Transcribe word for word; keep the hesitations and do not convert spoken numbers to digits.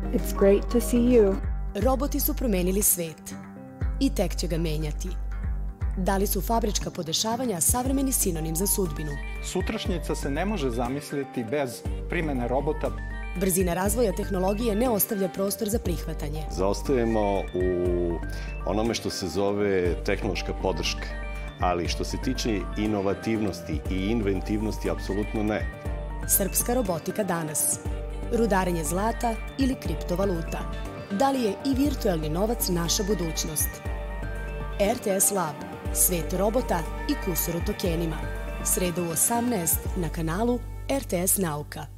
It's great to see you. Roboti su promenili svet i tek će ga menjati. Da li su fabrička podešavanja savremeni sinonim za sudbinu? Sutrašnjica se ne može zamisliti bez primene robota. Brzina razvoja tehnologije ne ostavlja prostor za prihvatanje. Zaostajemo u onome što se zove tehnološka podrška, ali što se tiče inovativnosti i inventivnosti, apsolutno ne. Srpska robotika danas. Rudarenje zlata ili kriptovaluta. Da li je i virtuelni novac naša budućnost? R T S Lab. Svet robota i kusur u tokenima. Sreda u osamnaest na kanalu R T S Nauka.